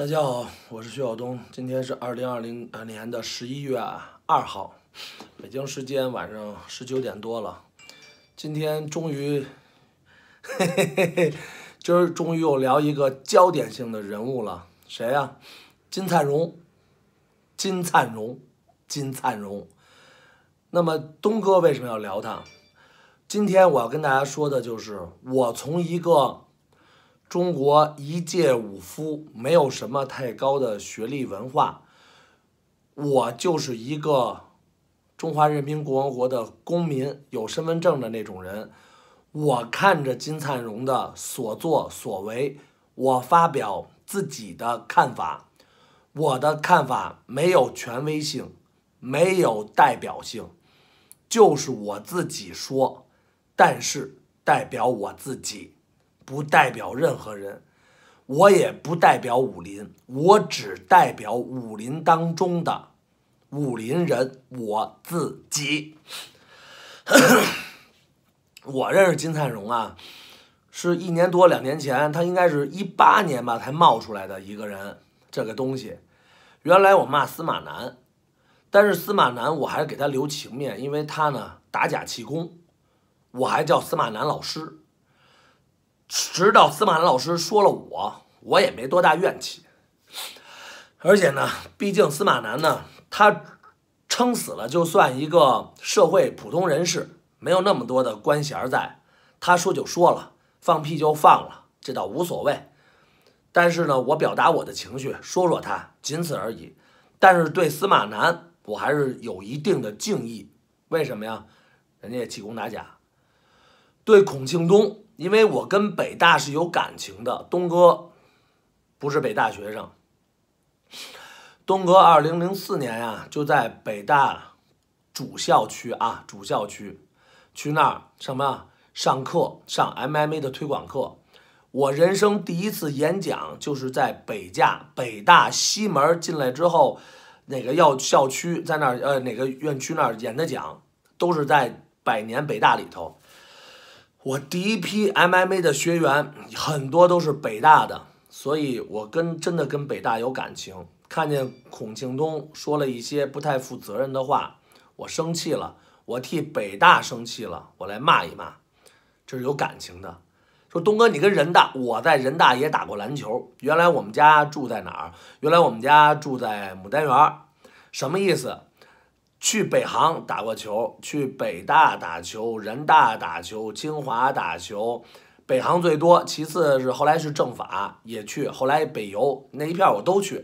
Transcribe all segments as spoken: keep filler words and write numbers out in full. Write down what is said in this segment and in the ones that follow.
大家好，我是徐晓东。今天是二零二零年的十一月二号，北京时间晚上十九点多了。今天终于，嘿嘿嘿嘿，今儿终于又聊一个焦点性的人物了。谁呀、啊？金灿荣，金灿荣，金灿荣。那么东哥为什么要聊他？今天我要跟大家说的就是，我从一个中国一介武夫，没有什么太高的学历文化，我就是一个中华人民共和国的公民，有身份证的那种人。我看着金灿荣的所作所为，我发表自己的看法。我的看法没有权威性，没有代表性，就是我自己说，但是代表我自己，不代表任何人，我也不代表武林，我只代表武林当中的武林人，我自己。我认识金灿荣啊，是一年多两年前，他应该是一八年吧才冒出来的一个人。这个东西，原来我骂司马南，但是司马南我还是给他留情面，因为他呢打假气功，我还叫司马南老师。直到司马南老师说了我，我也没多大怨气。而且呢，毕竟司马南呢，他撑死了就算一个社会普通人士，没有那么多的官衔在，他说就说了，放屁就放了，这倒无所谓。但是呢，我表达我的情绪，说说他，仅此而已。但是对司马南，我还是有一定的敬意。为什么呀？人家也气功打假。对孔庆东，因为我跟北大是有感情的，东哥不是北大学生。东哥二零零四年呀、啊，就在北大主校区啊，主校区去那儿什么上课，上 M M A 的推广课。我人生第一次演讲就是在北大北大西门进来之后，哪个要校区在那儿呃哪个院区那儿演的讲，都是在百年北大里头。我第一批 M M A 的学员很多都是北大的，所以我跟真的跟北大有感情。看见孔庆东说了一些不太负责任的话，我生气了，我替北大生气了，我来骂一骂，这是有感情的。说东哥你跟人大，我在人大也打过篮球，原来我们家住在哪儿？原来我们家住在牡丹园。什么意思？去北航打过球，去北大打球，人大打球，清华打球，北航最多，其次是后来是政法也去，后来北邮那一片我都去。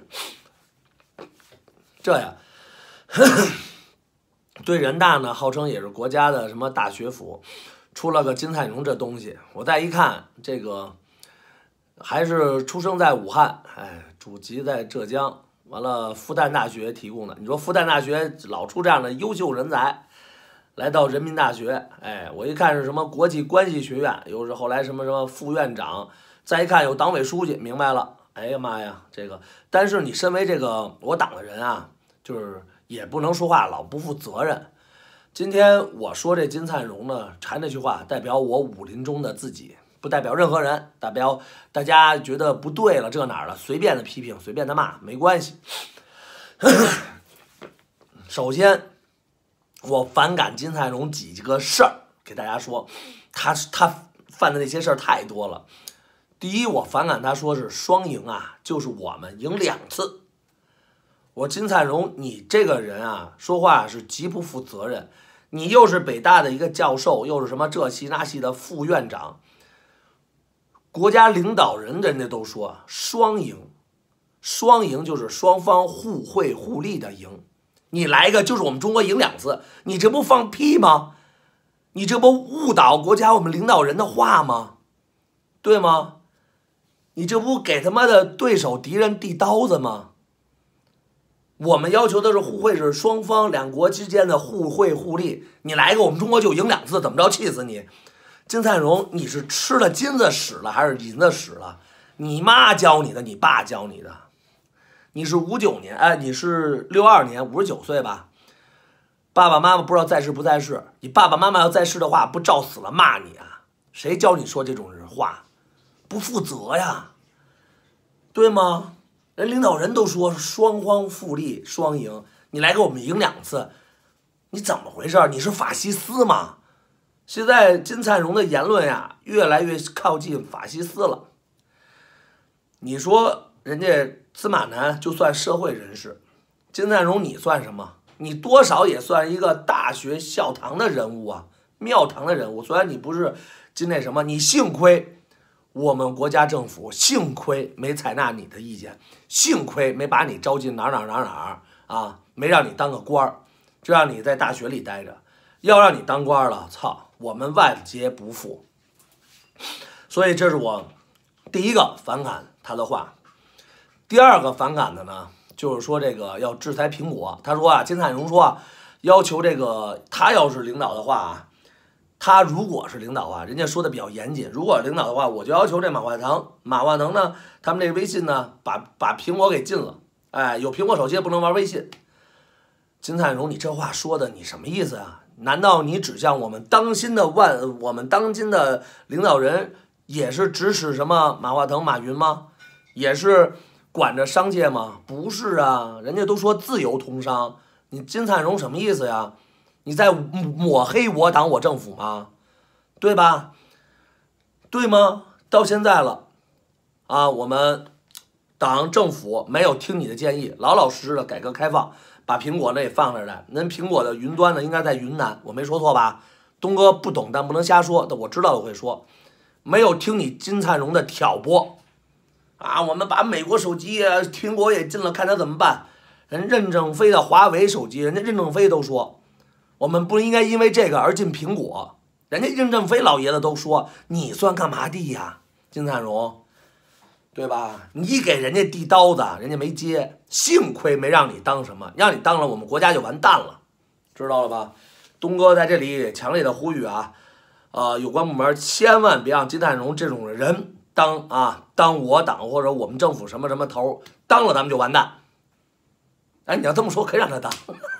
这呀，呵呵对人大呢，号称也是国家的什么大学府，出了个金灿荣这东西，我再一看，这个还是出生在武汉，哎，祖籍在浙江。完了，复旦大学提供的。你说复旦大学老出这样的优秀人才，来到人民大学，哎，我一看是什么国际关系学院，又是后来什么什么副院长，再一看有党委书记，明白了。哎呀妈呀，这个，但是你身为这个我党的人啊，就是也不能说话老不负责任。今天我说这金灿荣呢，还那句话，代表我武林中的自己。不代表任何人，代表大家觉得不对了，这哪儿了，随便的批评，随便的骂，没关系。首先，我反感金灿荣几个事儿，给大家说，他他犯的那些事儿太多了。第一，我反感他说是双赢啊，就是我们赢两次。我金灿荣，你这个人啊，说话是极不负责任。你又是北大的一个教授，又是什么这系那系的副院长。国家领导人人家都说双赢，双赢就是双方互惠互利的赢。你来一个就是我们中国赢两次，你这不放屁吗？你这不误导国家我们领导人的话吗？对吗？你这不给他妈的对手敌人递刀子吗？我们要求的是互惠，是双方两国之间的互惠互利。你来一个我们中国就赢两次，怎么着？气死你！金灿荣，你是吃了金子屎了还是银子屎了？你妈教你的，你爸教你的。你是五九年，哎，你是六二年，五十九岁吧？爸爸妈妈不知道在世不在世？你爸爸妈妈要在世的话，不照死了骂你啊？谁教你说这种话？不负责呀，对吗？ 人领导人都说双方互利双赢，你来给我们赢两次，你怎么回事？你是法西斯吗？现在金灿荣的言论呀，越来越靠近法西斯了。你说人家司马南就算社会人士，金灿荣你算什么？你多少也算一个大学校堂的人物啊，庙堂的人物。虽然你不是今那什么，你幸亏我们国家政府幸亏没采纳你的意见，幸亏没把你招进哪儿哪儿哪儿哪儿啊，没让你当个官儿，就让你在大学里待着。要让你当官了，操，我们万劫不复。所以这是我第一个反感他的话。第二个反感的呢，就是说这个要制裁苹果。他说啊，金灿荣说啊，要求这个他要是领导的话啊，他如果是领导啊，人家说的比较严谨。如果领导的话，我就要求这马化腾，马化腾呢，他们这个微信呢，把把苹果给禁了。哎，有苹果手机不能玩微信。金灿荣，你这话说的你什么意思啊？难道你指向我们当今的万，我们当今的领导人也是指使什么马化腾、马云吗？也是管着商界吗？不是啊，人家都说自由通商，你金灿荣什么意思呀？你在抹黑我党我政府吗？对吧？对吗？到现在了啊，我们党政府没有听你的建议，老老实实的改革开放，把苹果呢也放那儿来。人苹果的云端呢应该在云南，我没说错吧？东哥不懂，但不能瞎说，我知道我会说。没有听你金灿荣的挑拨啊！我们把美国手机啊，苹果也禁了，看他怎么办。人任正非的华为手机，人家任正非都说，我们不应该因为这个而禁苹果。人家任正非老爷子都说，你算干嘛的呀，金灿荣？对吧？你给人家递刀子，人家没接，幸亏没让你当什么，让你当了，我们国家就完蛋了，知道了吧？东哥在这里强烈的呼吁啊，呃，有关部门千万别让金灿荣这种人当啊，当我党或者我们政府什么什么头，当了咱们就完蛋。哎，你要这么说，可以让他当。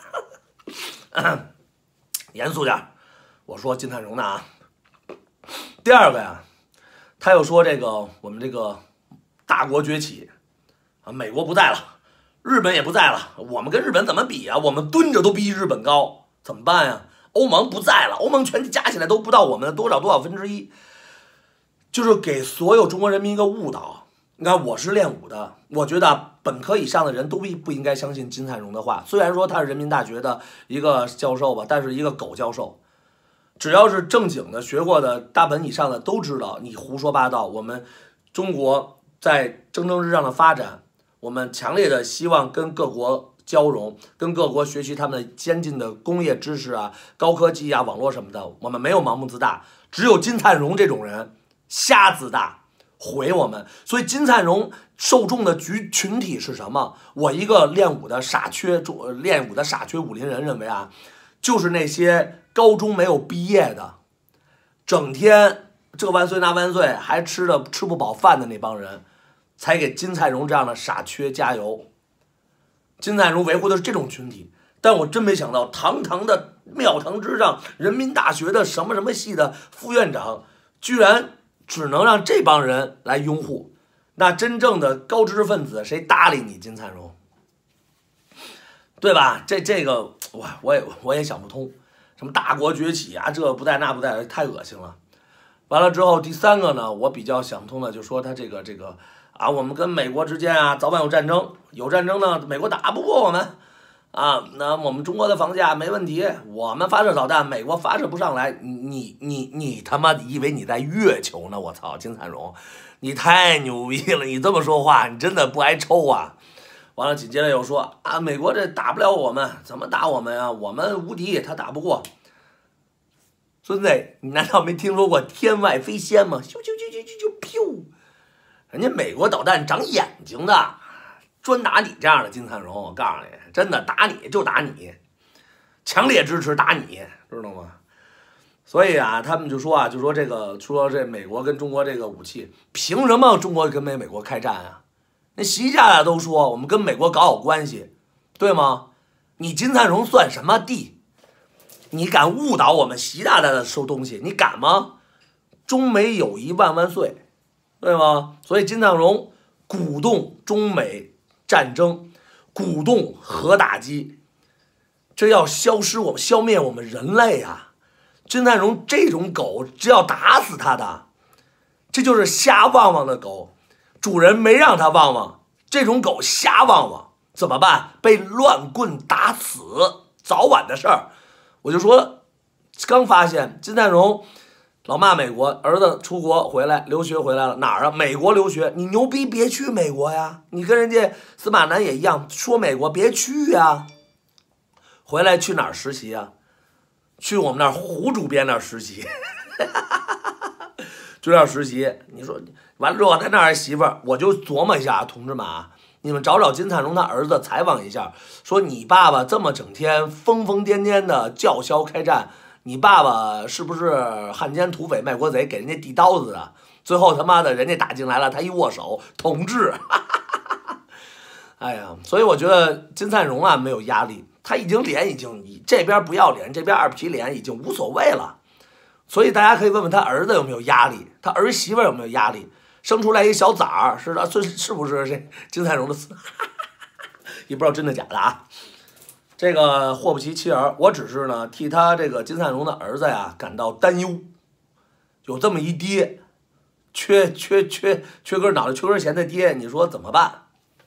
严肃点，我说金灿荣的啊。第二个呀，他又说这个我们这个大国崛起啊，美国不在了，日本也不在了，我们跟日本怎么比啊？我们蹲着都比日本高，怎么办呀？欧盟不在了，欧盟全加起来都不到我们的多少多少分之一，就是给所有中国人民一个误导。你看，我是练武的，我觉得本科以上的人都不不应该相信金灿荣的话。虽然说他是人民大学的一个教授吧，但是一个狗教授，只要是正经的学过的大本以上的都知道你胡说八道。我们中国在蒸蒸日上的发展，我们强烈的希望跟各国交融，跟各国学习他们的先进的工业知识啊、高科技啊、网络什么的。我们没有盲目自大，只有金灿荣这种人瞎自大，毁我们。所以金灿荣受众的群群体是什么？我一个练武的傻缺，练武的傻缺武林人认为啊，就是那些高中没有毕业的，整天这万岁那万岁，还吃的吃不饱饭的那帮人，才给金灿荣这样的傻缺加油。金灿荣维护的是这种群体，但我真没想到，堂堂的庙堂之上，人民大学的什么什么系的副院长，居然只能让这帮人来拥护。那真正的高知识分子谁搭理你金灿荣？对吧？这这个哇，我也我也想不通，什么大国崛起啊，这不在那不在，太恶心了。完了之后，第三个呢，我比较想通的，就说他这个这个啊，我们跟美国之间啊，早晚有战争，有战争呢，美国打不过我们啊，那我们中国的房价没问题，我们发射导弹，美国发射不上来，你你你他妈以为你在月球呢？我操，金灿荣，你太牛逼了！你这么说话，你真的不挨抽啊？完了，紧接着又说啊，美国这打不了我们，怎么打我们啊？我们无敌，他打不过。孙子，你难道没听说过天外飞仙吗？咻咻咻咻咻咻，噗！人家美国导弹长眼睛的，专打你这样的金灿荣。我告诉你，真的打你就打你，强烈支持打你，知道吗？所以啊，他们就说啊，就说这个说这美国跟中国这个武器，凭什么中国跟美美国开战啊？那习家大都说我们跟美国搞好关系，对吗？你金灿荣算什么地？你敢误导我们习大大的收东西，你敢吗？中美友谊万万岁，对吗？所以金灿荣鼓动中美战争，鼓动核打击，这要消失我们消灭我们人类啊！金灿荣这种狗，只要打死他的，这就是瞎汪汪的狗，主人没让他汪汪，这种狗瞎汪汪怎么办？被乱棍打死，早晚的事儿。我就说，刚发现金灿荣老骂美国，儿子出国回来留学回来了，哪儿啊？美国留学，你牛逼别去美国呀！你跟人家司马南也一样，说美国别去呀。回来去哪儿实习啊？去我们那儿胡主编那儿实习，就那儿实习。你说完了之后，他那儿媳妇儿，我就琢磨一下，同志们啊，你们找找金灿荣他儿子采访一下，说你爸爸这么整天疯疯癫癫的叫嚣开战，你爸爸是不是汉奸土匪卖国贼给人家递刀子的？最后他妈的人家打进来了，他一握手，同志，哎呀，所以我觉得金灿荣啊没有压力。他已经脸已经这边不要脸，这边二皮脸已经无所谓了，所以大家可以问问他儿子有没有压力，他儿媳妇有没有压力，生出来一小崽儿是是是不是这金灿荣的死？也不知道真的假的啊。这个祸不其妻儿，我只是呢替他这个金灿荣的儿子呀感到担忧，有这么一爹，缺缺缺缺根脑袋缺根弦的爹，你说怎么办？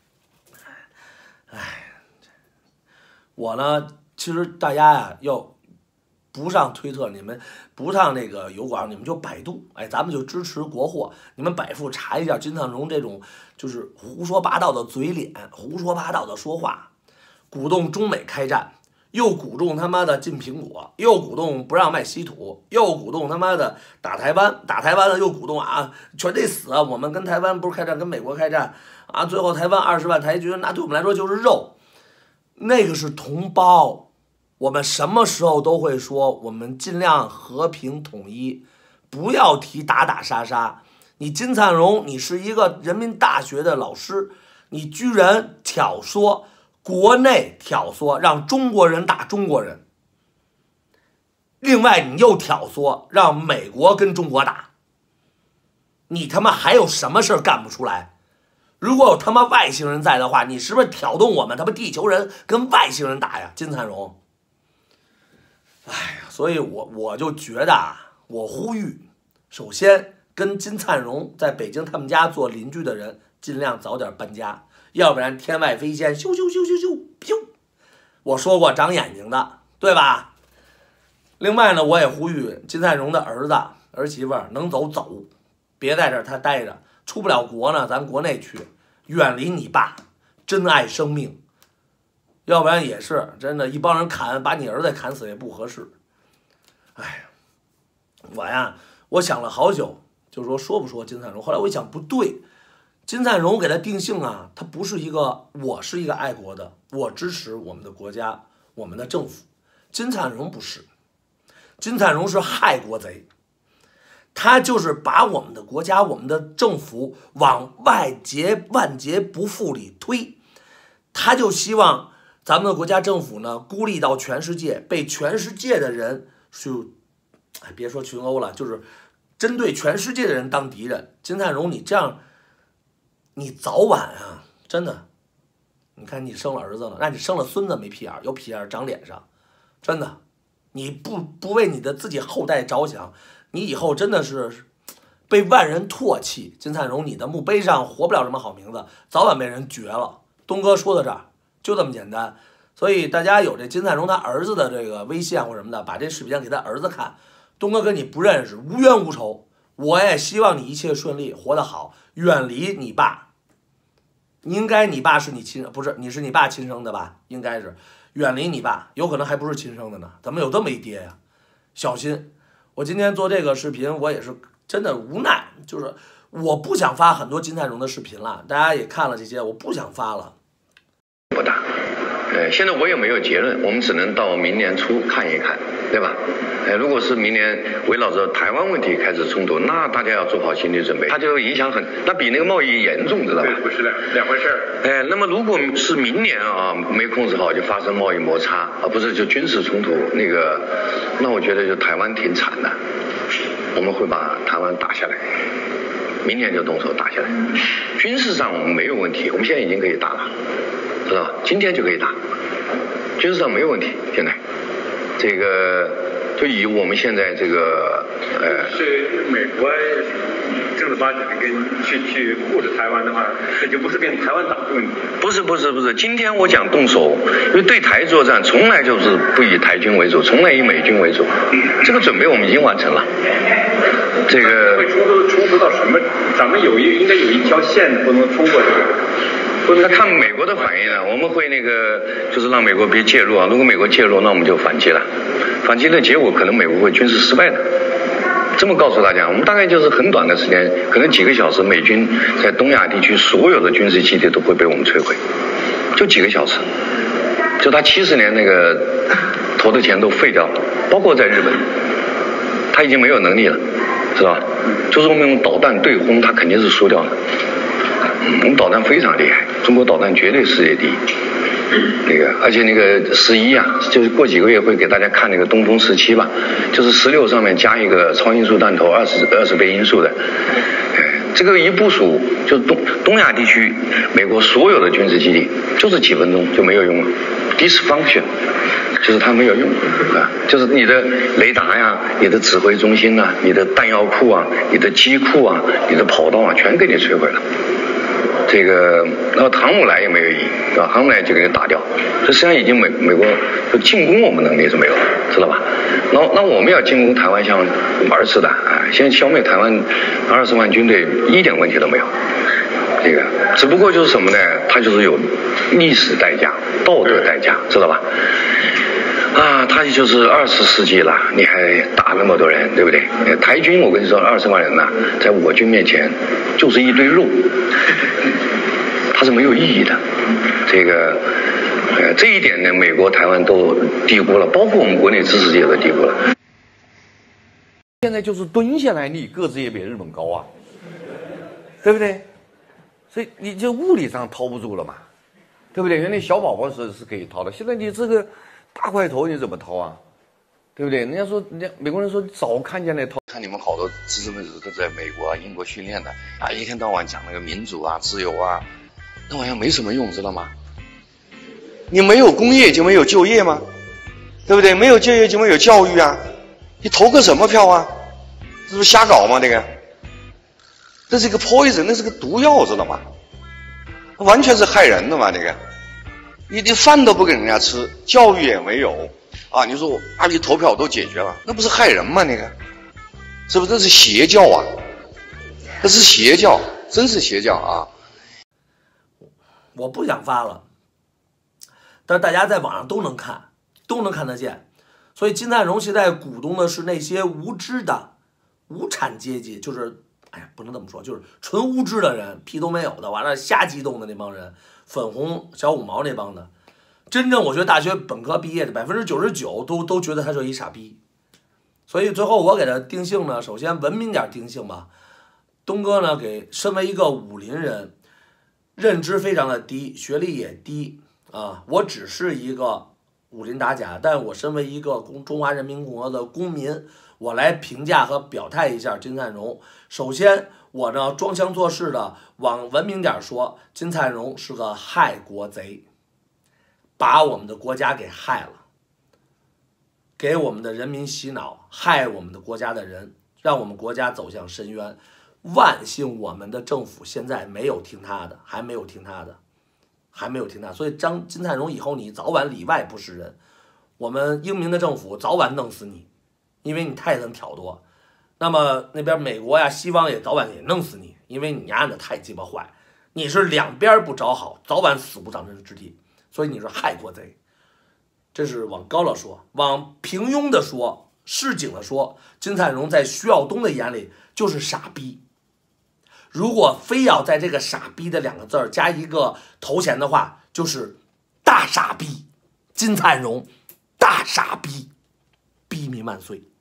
哎。我呢，其实大家呀，要不上推特，你们不上那个油管，你们就百度，哎，咱们就支持国货，你们百度查一下金灿荣这种就是胡说八道的嘴脸，胡说八道的说话，鼓动中美开战，又鼓动他妈的禁苹果，又鼓动不让卖稀土，又鼓动他妈的打台湾，打台湾了又鼓动啊，全得死啊！我们跟台湾不是开战，跟美国开战啊，最后台湾二十万台军，那对我们来说就是肉。那个是同胞，我们什么时候都会说，我们尽量和平统一，不要提打打杀杀。你金灿荣，你是一个人民大学的老师，你居然挑唆国内挑唆让中国人打中国人，另外你又挑唆让美国跟中国打，你他妈还有什么事儿干不出来？如果有他妈外星人在的话，你是不是挑动我们他妈地球人跟外星人打呀？金灿荣，哎呀，所以我我就觉得啊，我呼吁，首先跟金灿荣在北京他们家做邻居的人，尽量早点搬家，要不然天外飞仙，咻咻咻咻咻咻，我说过长眼睛的，对吧？另外呢，我也呼吁金灿荣的儿子儿媳妇能走走，别在这儿他待着。出不了国呢，咱国内去，远离你爸，珍爱生命，要不然也是真的，一帮人砍，把你儿子砍死也不合适。哎呀，我呀，我想了好久，就说说不说金灿荣，后来我一想不对，金灿荣给他定性啊，他不是一个，我是一个爱国的，我支持我们的国家，我们的政府，金灿荣不是，金灿荣是害国贼。他就是把我们的国家、我们的政府往外劫万劫不复里推，他就希望咱们的国家政府呢孤立到全世界，被全世界的人就，哎，别说群殴了，就是针对全世界的人当敌人。金灿荣，你这样，你早晚啊，真的，你看你生了儿子了，那你生了孙子没屁眼儿，有屁眼儿长脸上，真的，你不不为你的自己后代着想。你以后真的是被万人唾弃，金灿荣，你的墓碑上活不了什么好名字，早晚被人绝了。东哥说到这儿，就这么简单。所以大家有这金灿荣他儿子的这个微信或什么的，把这视频给他儿子看。东哥跟你不认识，无冤无仇，我也希望你一切顺利，活得好，远离你爸。应该你爸是你亲，不是，你是你爸亲生的吧？应该是，远离你爸，有可能还不是亲生的呢。怎么有这么一爹呀？小心。我今天做这个视频，我也是真的无奈，就是我不想发很多金灿荣的视频了，大家也看了这些，我不想发了。 不大，呃，现在我也没有结论，我们只能到明年初看一看，对吧？呃，如果是明年围绕着台湾问题开始冲突，那大家要做好心理准备，它就影响很，那比那个贸易严重，知道吧？ 不是两两回事儿。 哎，那么如果是明年啊没控制好，就发生贸易摩擦，而不是就军事冲突，那个，那我觉得就台湾挺惨的，我们会把台湾打下来。 明年就动手打下来。军事上我们没有问题，我们现在已经可以打了，知道吧？今天就可以打，军事上没有问题。现在，这个就以我们现在这个呃， 是美国正儿八经的跟去去护着台湾的话，那就不是跟台湾打的问题。 不是不是不是，今天我讲动手，因为对台作战从来就是不以台军为主，从来以美军为主，这个准备我们已经完成了。这个会冲突冲突到什么？咱们有一应该有一条线不能冲过去。 那看美国的反应啊，我们会那个就是让美国别介入啊。如果美国介入，那我们就反击了。反击的结果可能美国会军事失败的。这么告诉大家，我们大概就是很短的时间，可能几个小时，美军在东亚地区所有的军事基地都会被我们摧毁，就几个小时，就他七十年那个投的钱都废掉了，包括在日本，他已经没有能力了，知道吧？就是我们用导弹对轰，他肯定是输掉了。我们导弹非常厉害，中国导弹绝对世界第一。那个，而且那个十一啊，就是过几个月会给大家看那个东风十七吧，就是十六上面加一个超音速弹头，二十二十倍音速的。哎，这个一部署，就是东东亚地区美国所有的军事基地，就是几分钟就没有用了 ，dysfunction， 就是它没有用啊，就是你的雷达呀、你的指挥中心呐、你的弹药库啊、你的机库啊、你的跑道啊，全给你摧毁了。这个，然后航母来也没有意义，对吧？航母来就给它打掉，这实际上已经美美国就进攻我们能力是没有，知道吧？然后那我们要进攻台湾像玩似的啊，现在消灭台湾二十万军队一点问题都没有。这个只不过就是什么呢？它就是有历史代价、道德代价，知道吧？啊，他就是二十世纪了，你还打那么多人，对不对？台军我跟你说，二十万人呐、啊，在我军面前就是一堆肉，它是没有意义的。这个，呃，这一点呢，美国、台湾都低估了，包括我们国内知识界都低估了。 现在就是蹲下来，你个子也比日本高啊，对不对？所以你就物理上掏不住了嘛，对不对？原来小宝宝是是可以掏的，现在你这个。大块头你怎么掏啊？对不对？人家说，人家美国人说早看见来掏。 看你们好多知识分子都在美国啊、英国训练的啊，一天到晚讲那个民主啊、自由啊，那玩意儿没什么用，知道吗？你没有工业就没有就业吗？对不对？没有就业就没有教育啊，你投个什么票啊？这不是瞎搞吗？这个，这是一个 poison， 那是个毒药，知道吗？完全是害人的嘛，这个。你连饭都不给人家吃，教育也没有，啊！你说啊，你投票都解决了，那不是害人吗？那个，是不是？这是邪教啊！这是邪教，真是邪教啊！ 我不想发了，但是大家在网上都能看，都能看得见。所以金灿荣现在鼓动的是那些无知的无产阶级，就是哎呀，不能这么说，就是纯无知的人，屁都没有的，完了瞎激动的那帮人。粉红小五毛那帮的，真正我觉得大学本科毕业的百分之九十九都都觉得他是一傻逼，所以最后我给他定性呢，首先文明点定性吧。东哥呢，给身为一个武林人，认知非常的低，学历也低啊。我只是一个武林打假，但我身为一个公中华人民共和国的公民，我来评价和表态一下金灿荣。首先，我呢装腔作势的往文明点说，金灿荣是个害国贼，把我们的国家给害了，给我们的人民洗脑，害我们的国家的人，让我们国家走向深渊。万幸我们的政府现在没有听他的，还没有听他的，还没有听他，所以张金灿荣以后你早晚里外不是人，我们英明的政府早晚弄死你，因为你太能挑拨。那么那边美国呀、西方也早晚也弄死你，因为你丫的太鸡巴坏，你是两边不找好，早晚死无葬身之地，所以你是害国贼。这是往高了说，往平庸的说，市井的说，金灿荣在徐晓东的眼里就是傻逼。如果非要在这个傻逼的两个字儿加一个头衔的话，就是大傻逼，金灿荣，大傻逼，逼民万岁。